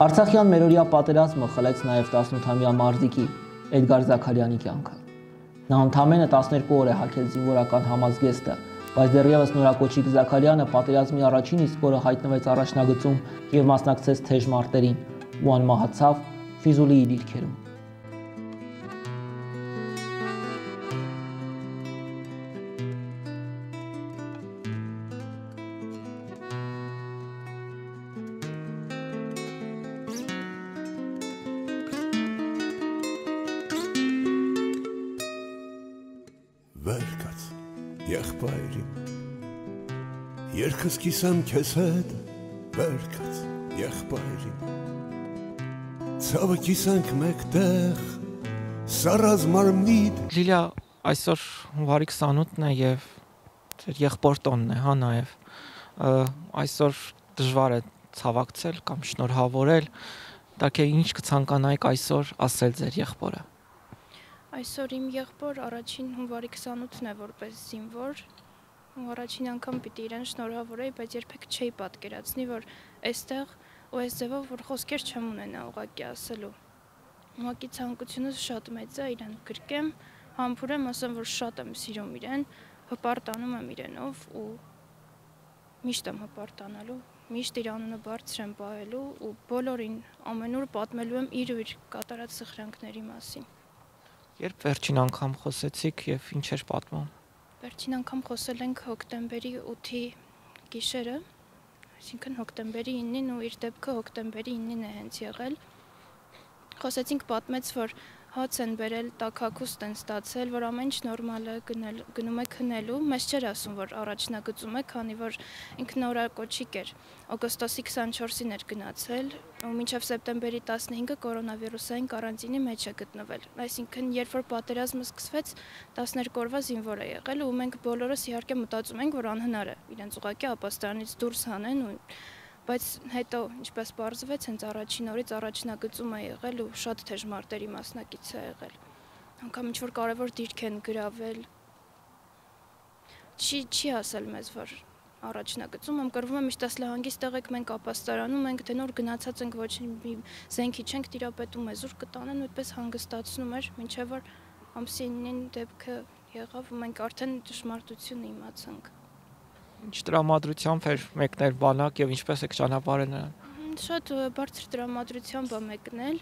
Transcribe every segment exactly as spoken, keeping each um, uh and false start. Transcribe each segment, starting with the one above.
Արցախյան մերօրյա պատերազմը խլեց նաև տասնութամյա մարզիկի Էդգար Զաքարյանի կյանքը։ Նա ընդամենը տասներկու օր է հագել զինվորական համազգեստը, բայց դեռևս նորակոչիկ Զաքարյանը պատերազմի առաջին իսկ օրը հայտնվեց առաջնագծում և մասնակցեց թեժ մարտերին ու անմահացավ Ֆիզուլիի դիրքերում։ Վեր կաց, եղբայրիմ, երկս կիսեմ քեզ հետ, վեր կաց, եղբայրիմ, ցավը կիսենք մեկտեղ, սարազ մարմնիդ։ Լիլիա, այսօր հունվարի քսանութն է և ձեր եղբոր տոնն է, հա, նաև, այսօր դժվար է ցավակցել կամ շնորհավորել, տակ է ինչ կցանկանայիք այսօր ասել ձեր եղբորը։ Այսօր իմ եղբոր առաջին հունվարի քսանութն է որպես զինվոր, առաջին անգամ պիտի իրեն շնորհավորեի, բայց երբեք չէի պատկերացնի, որ այստեղ ու այս ձևով որ խոսքեր չեմ ունենա ուղղակի ասելու։ Ուղղակի ցանկությունս շատ մեծ է իրեն գրկեմ, համբուրեմ, ասեմ, որ շատ եմ սիրում իրեն, հպարտանում եմ իրենով ու միշտ եմ հպարտանալու, միշտ իր անունը բարձր եմ պահելու ու բոլորին ամենուր պատմելու եմ իր ու իր կատարած սխրանքների մասին։ Երբ վերջին անգամ խոսեցիք և ինչ էր պատմում։ Վերջին անգամ խոսել ենք հոկտեմբերի ութի գիշերը, այսինքն հոկտեմբերի իննին ու իր դեպքը հոկտեմբերի իննին է հենց եղել։ Խոսեցինք, պատմեց, որ հաց են բերել, տաքաքուստ են ստացել, որ ամեն ինչ նորմալ է, գնում է քնելու, մեզ չէր ասում, որ առաջնագծում է, քանի որ ինքն նորակոչիկ էր, օգոստոսի քսանչորսին էր գնացել, ու մինչև սեպտեմբերի տասնհինգը կորոնավիրուսային կարանտինի մեջ է գտնվել, այսինքն երբ որ պատերազմը սկսվեց, տասներկու օրվա զինվոր է եղել ու մենք բոլորս իհարկե մտածում ենք, որ անհնար է իրենց ուղղակի ապաստարանից դուրս հանեն ու բայց հետո, ինչպես պարզվեց, հենց առաջին օրից առաջնագծում է եղել ու շատ թեժ մարտերի մասնակից է եղել։ Անգամ ինչ-որ կարևոր դիրք են գրավել։ Չի, չի ասել մեզ, որ առաջնագծում եմ կռվում եմ միշտ ասել հանգիստ եղեք, մենք ապաստարանում ենք, թե նոր գնացած ենք, ոչ մի զենքի չենք տիրապետում, մեզուր կտանեն ու այդպես հանգստացնում էր, մինչև որ ամսինին դեպքը եղավ ու մենք արդեն ճշմարտությունը իմացանք։ Ինչ տրամադրությամբ էր մեկնել բանակ և ինչպես եք ճանապարհել նրան։ Շատ բարձր տրամադրությամբ է մեկնել,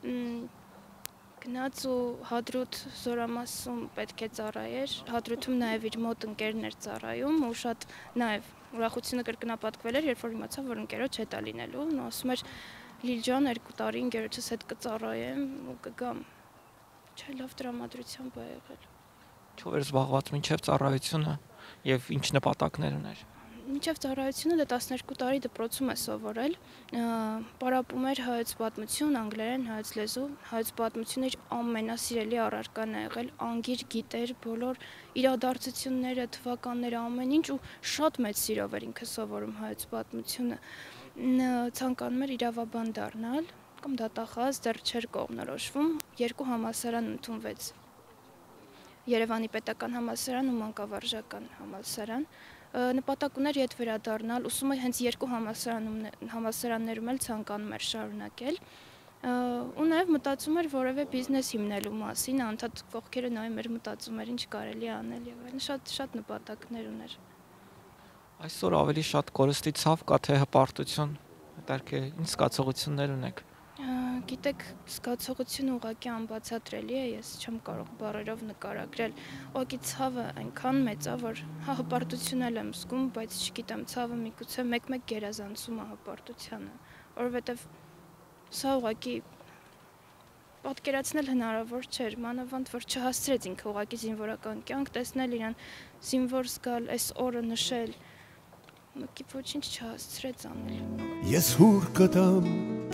գնաց ու Հադրութ զորամասում պետք է ծառայեր, Հադրութում նաև իր մոտ ընկերն էր ծառայում ու շատ նաև ուրախությունը կրկնապատկվել էր, երբ որ իմացավ, որ ընկերոջ հետ է լինելու, ու ասում էր Լիլ ջան, երկու տարի ընկերոջս հետ կծառայեմ ու կգամ։ Չէ, լավ տրամադրությամբ է եղել։ Ինչով էր զբաղված մինչև ծառայությունը և ինչ նպատակներ ուներ։ Մինչև ծառայությունը դա տասներկու տարի դպրոցում է սովորել, պարապում էր հայոց պատմություն, անգլերեն, հայոց լեզու, հայոց պատմությունը իր ամենասիրելի առարկան է եղել, անգիր գիտեր բոլոր իրադարձությունները, թվականները, ամեն ինչ ու շատ մեծ սիրով էր ինքը սովորում հայոց պատմությունը, ցանկանում էր իրավաբան դառնալ կամ դատախազ, դեռ չէր կողմնորոշվում, երկու համալսարան ընդունվեց, Երևանի պետական համալսարան ու մանկավարժական համալսարան, նպատակ ուներ ետ վերադառնալ, ուսումը հենց երկու համալսարաններում էլ ցանկանում էր շարունակել, ու նաև մտածում էր որևէ բիզնես հիմնելու մասին, անդադ կողքերը նայում էր, մտածում էր ինչ կարելի է անել եւ այլն, շատ շատ նպատակներ ուներ։ Այսօր ավելի շատ կորստի ցավ կա թե հպարտություն, դեռ ինչ զգացողություններ ունեք։ Գիտեք, զգացողությունը ուղղակի անբացատրելի է, ես չեմ կարող բառերով նկարագրել, ուղղակի ցավը այնքան մեծ է, որ հպարտություն էլ եմ զգում, բայց չգիտեմ, ցավը միգուցե մեկ-մեկ գերազանցում է հպարտությանը, որովհետև սա ուղղակի պատկերացնել հնարավոր չէր, մանավանդ որ չհասցրեց ինքը ուղղակի զինվորական կյանք, տեսնել իրան զինվոր զգալ, այս օրը նշել, ուղղակի ոչինչ չհասցրեց անել։ Ես հուր կտամ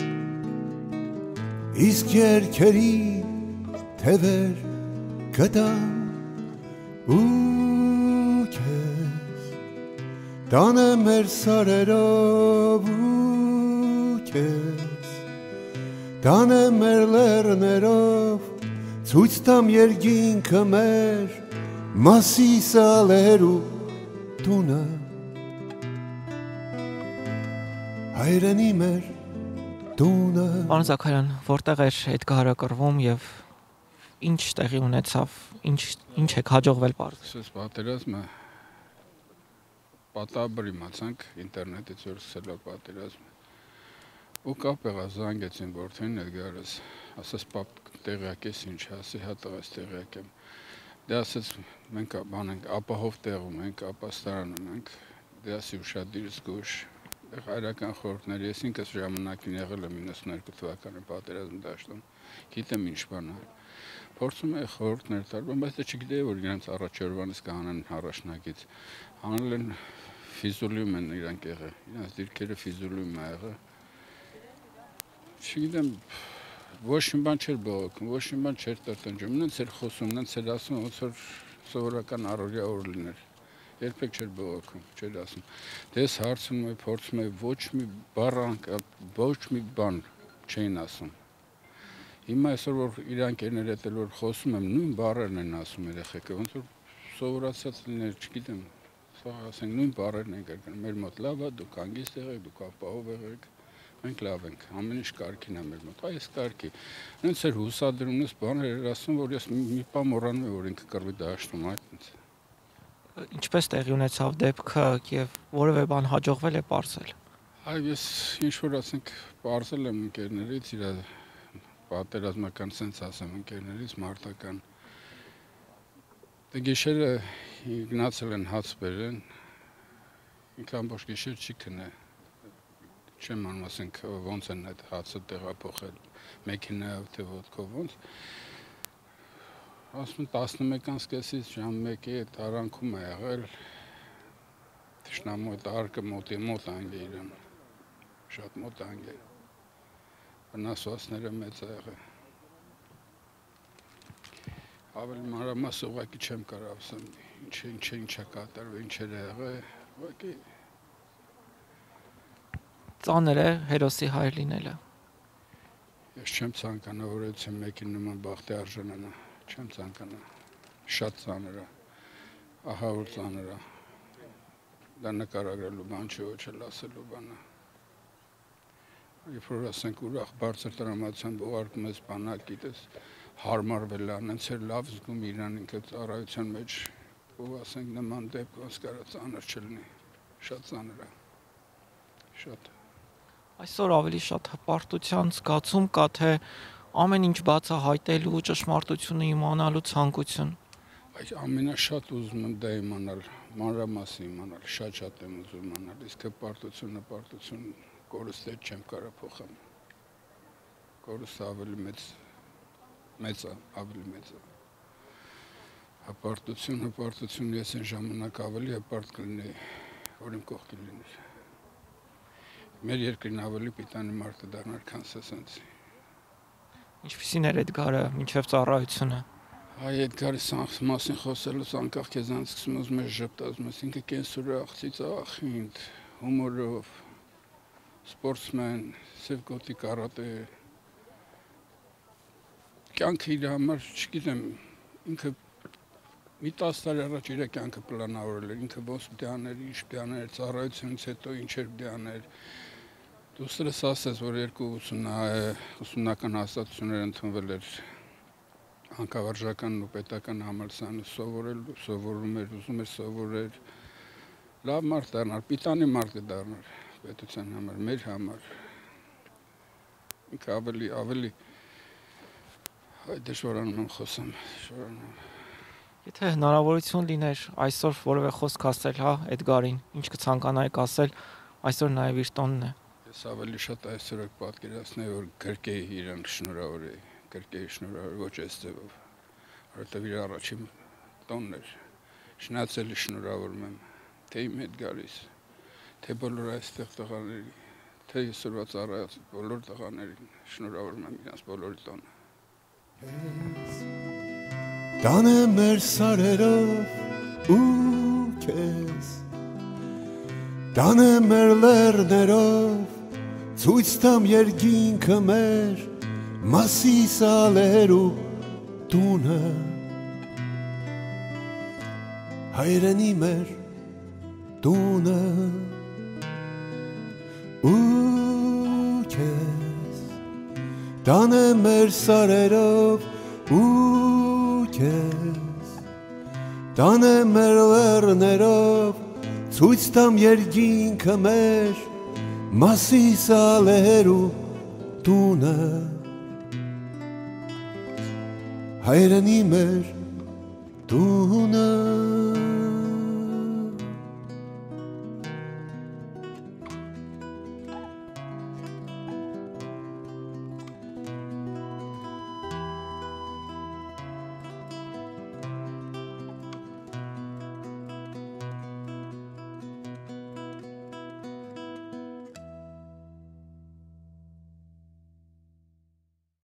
Իսկ երկերի թևեր կտամ ու քեզ տանեմ մեր սարերով ու քեզ տանեմ մեր լեռներով ցույց տամ երկինքը մեր Մասիսալերու տունը հայրենի մեր տունը Պարոն Զաքարյան, որտեղ էր Էդգարը կռվում եւ ինչ տեղի ունեցավ, ինչ ինչ է հաջողվել բարձր։ Սա պատերազմը պատաբրի մացանք ինտերնետից որ սկսել է պատերազմը։ Ու կապ եղավ զանգեցին որդին Էդգարս, ասաց պապ տեղյակ ես ինչ, ասի հա տղաս տեղյակ եմ։ Դե ասաց մենք բանենք ապահով տեղում ենք, ապաստարանում ենք, դե ասի ուշադիր զգուշ, հայրական խորհուրդներ, ես ինքս ժամանակին եղել եմ իննսունհինգ թվականի պատերազմ դաշտում, գիտեմ ինչ բան է։ Փորձում եմ խորհուրդներ տալ, բայց դա չգիտեի որ իրենց առաջորդանից կանեն առաջնակից։ Անել են ֆիզուլիում են իրանք եղել, իրենց դիրքերը ֆիզուլիում է եղել։ Չգիտեմ, ոչ մի բան չէր բողոքում, ոչ մի բան չէր տրտնջում, նենց էր խոսում, նենց էր ասում, ոնց որ սովորական առօրյա օր լիներ։ Երբեք չէր բողոքում, չէր ասում։ Դե ես հարցնում եմ, փորձում եմ, ոչ մի բառ, ոչ մի բան չէին ասում։ Հիմա այսօր որ իրանք երներ հետել որ խոսում եմ, նույն բառերն են ասում երեխեքը, ոնց որ սովորացած լիներ, չգիտեմ, սա ասենք նույն բառերն են կրկնում, մեր մոտ լավ է, դուք հանգիստ եղեք, դուք ապահով եղեք, մենք լավ ենք, ամեն ինչ կարգին է մեր մոտ, այս կարգի։ Նենց էր հուսադրում, նենց բաներ էր ասում, որ ես մի բան մոռանում եմ, որ ինքը կռվի դաշտում, այդպես։ Ինչպես տեղի ունեցավ դեպքը եւ որևէ բան հաջողվել է բարձել։ Այ ես ինչ որ ասենք, բարձել եմ ընկերներից իր պատերազմական սենց ասեմ ընկերներից մարտական դե գիշերը գնացել են հաց բերեն ինքը ամբողջ գիշեր չի քնե չեմ անում ասենք ոնց են այդ հացը տեղափոխել մեքենայով թե ոտքով ոնց ասում տասնմեկից կեսից ժամ մեկի այդ արանքում է եղել թշնամու այդ արկը մոտ է մոտ անգե իրան շատ մոտ անգե վնասվածքները մեծ է եղել։ Ավելի մանրամասն ուղղակի չեմ կարող ասեմ, ինչ է, ինչ է, ինչ է կատարվել, ինչ է եղել, ուղղակի ծանր է հերոսի հայր լինելը։ Ես չեմ ցանկանա, որ այդպես մեկին նման բախտի արժանանա, չեմ ցանկանա։ Շատ ծանր է։ Ահա որ ծանր է։ Դա նկարագրելու բան չի, ոչ էլ ասելու բան է։ Երբ որ ասենք ուրախ բարձր տրամադրությամբ ուղարկում ես բանակ, գիտես, հարմարվել է, նենց էր լավ զգում իրան ինքը ծառայության մեջ, ու ասենք նման դեպք ոնց կարա ծանր չլինի, շատ ծանր է, շատ։ Այսօր ավելի շատ հպարտության զգացում կա, թե ամեն ինչ բացահայտելու, ճշմարտությունը իմանալու ցանկություն։ Այս ամենաշատ ուզում եմ դա իմանալ, մանրամասն իմանալ, շատ-շատ եմ ուզում իմանալ, իսկ հպարտություն, հպարտություն կորստը չեմ կարող փոխեմ։ Կորստը ավելի մեծ մեծ է, ավելի մեծ է։ Հպարտություն, հպարտություն ես այն ժամանակ ավելի հպարտ կլինեի, որ իմ կողքի լիներ։ Մեր երկրին ավելի պիտանի մարդը դառնար, քան սենց։ Ինչպիսին էր Էդգարը մինչև ծառայությունը։ Այ Էդգարի մասին խոսելուց անկախ քեզանց սկսում ուզում ես ժպտալ, ասում ես ինքը կենսուրախ, ծիծաղախինդ, հումորով սպորտսմեն, սև գոտի կարատե, կյանքը իր համար, չգիտեմ, ինքը մի տասը տարի առաջ իր կյանքը պլանավորել էր, ինքը ոնց պիտի աներ, ինչ պիտի աներ, ծառայությունից հետո ինչեր պիտի աներ։ Դուստրս ասեց, որ երկու ուսումնական հաստատություններ ընդունվել էր հանքավարժական ու պետական համալսարանը սովորելու, սովորում էր, ուզում էր սովորել, լավ մարդ դառնար, պիտանի մարդ դառնար պետության համար, մեր համար, ինքը ավելի, ավելի, այդ դժվարանում եմ խոսում, դժվարանում եմ։ Եթե հնարավորություն լիներ այսօր որևէ խոսք ասել, հա, Էդգարին, ինչ կցանկանայիք ասել, այսօր նաև իր տոնն է։ Ես ավելի շատ այսօր պատկերացնեի, որ գրկեի իրան շնորհավորեի, գրկեի շնորհավոր ոչ այս ձևով, որովհետև իր առաջին տոնն էր, շնացելի շնորհավորում եմ, թե իմ Էդգարիս, թե բոլոր այստեղ տղաների, թե այսօրվա ծառայած բոլոր տղաներին շնորհավորում եմ իրանց բոլորի տոնը։ Տանը մեր սարերով ու քեզ Տանը մեր լեռներով ցույց տամ երկինքը մեր Մասիս ալեր ու տունը Հայրենի մեր տունը ու քեզ տանեմ մեր սարերով ու քեզ տանեմ մեր լեռներով ցույց տամ երկինքը մեր Մասիսալերու տունը հայրենի մեր տունը